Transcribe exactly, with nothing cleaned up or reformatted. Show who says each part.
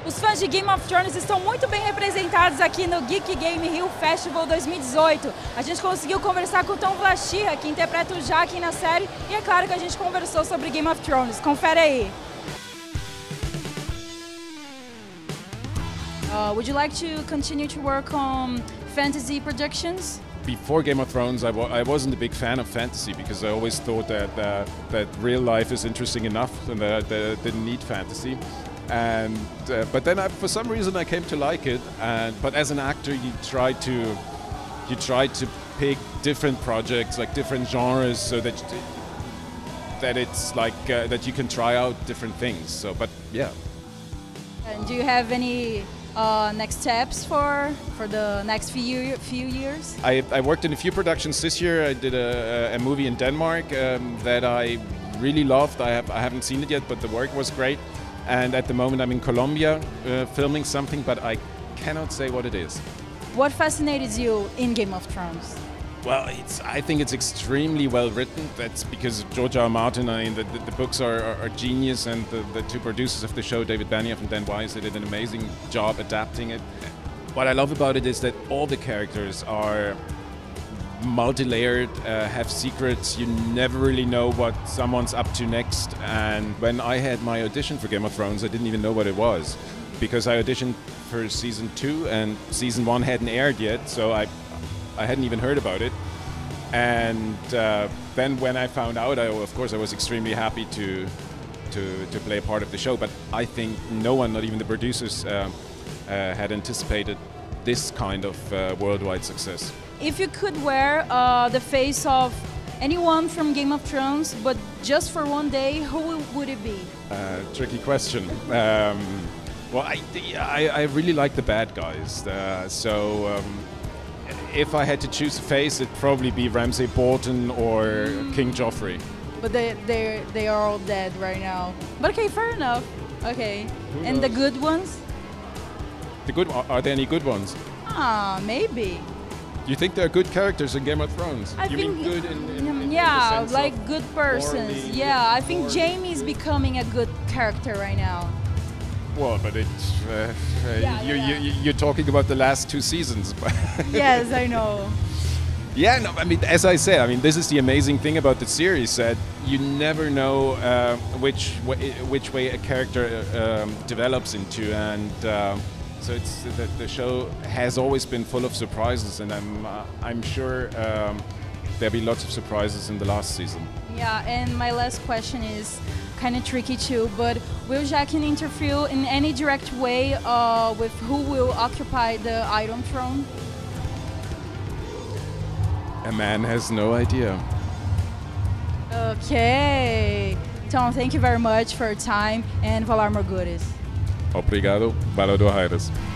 Speaker 1: Os fãs de Game of Thrones estão muito bem representados aqui no Geek Game Rio Festival dois mil e dezoito. A gente conseguiu conversar com o Tom Wlaschiha, que interpreta o Jaqen na série, e é claro que a gente conversou sobre Game of Thrones. Confere aí. Uh, would you like to continue to work on fantasy productions?
Speaker 2: Before Game of Thrones, I, wa I wasn't a big fan of fantasy because I always thought that uh, that real life is interesting enough and that, that I didn't need fantasy. And uh, but then I, for some reason I came to like it. And but as an actor, you try to you try to pick different projects, like different genres, so that that it's like uh, that you can try out different things. So, but yeah.
Speaker 1: And do you have any uh, next steps for for the next few few years?
Speaker 2: I, I worked in a few productions this year. I did a, a movie in Denmark um, that I really loved. I have I haven't seen it yet, but the work was great. And at the moment I'm in Colombia uh, filming something, but I cannot say what it is.
Speaker 1: What fascinated you in Game of Thrones?
Speaker 2: Well, it's, I think it's extremely well written. That's because George R. R. Martin. I mean, the, the, the books are, are, are genius, and the, the two producers of the show, David Benioff and Dan Wise, they did an amazing job adapting it. What I love about it is that all the characters are multi-layered, uh, have secrets. You never really know what someone's up to next. And when I had my audition for Game of Thrones, I didn't even know what it was, because I auditioned for season two and season one hadn't aired yet, so I I hadn't even heard about it. And uh, then when I found out, I, of course I was extremely happy to to to play a part of the show. But I think no one, not even the producers, uh, uh, had anticipated this kind of uh, worldwide success.
Speaker 1: If you could wear uh, the face of anyone from Game of Thrones, but just for one day, who would it be?
Speaker 2: Uh, tricky question. Um, well, I, I, I really like the bad guys. Uh, so um, if I had to choose a face, it'd probably be Ramsay Bolton or mm. King Joffrey.
Speaker 1: But they, they, they are all dead right now. But okay, fair enough. Okay.
Speaker 2: Who
Speaker 1: and
Speaker 2: knows?
Speaker 1: the good ones?
Speaker 2: The good, are there any good ones?
Speaker 1: Ah, maybe.
Speaker 2: You think there are good characters in Game of Thrones?
Speaker 1: I
Speaker 2: you
Speaker 1: think,
Speaker 2: mean good in, in, in
Speaker 1: yeah,
Speaker 2: in the sense
Speaker 1: like
Speaker 2: of
Speaker 1: good persons.
Speaker 2: morally,
Speaker 1: Yeah, I think
Speaker 2: morally
Speaker 1: Jaime's becoming a good character right now.
Speaker 2: Well, but it's uh, uh,
Speaker 1: Yeah,
Speaker 2: you,
Speaker 1: yeah.
Speaker 2: you, you're talking about the last two seasons.
Speaker 1: Yes, I know.
Speaker 2: Yeah, no, I mean, as I said, I mean, this is the amazing thing about the series, that you never know uh, which way, which way a character um, develops into, and uh, so it's the, the show has always been full of surprises, and I'm uh, I'm sure um, there'll be lots of surprises in the last season.
Speaker 1: Yeah, and my last question is kind of tricky too, but will Jaqen interfere in any direct way uh, with who will occupy the Iron Throne?
Speaker 2: A man has no idea.
Speaker 1: Okay. Tom, thank you very much for your time, and Valar Morgulis.
Speaker 2: Obrigado, Valar do Hairas.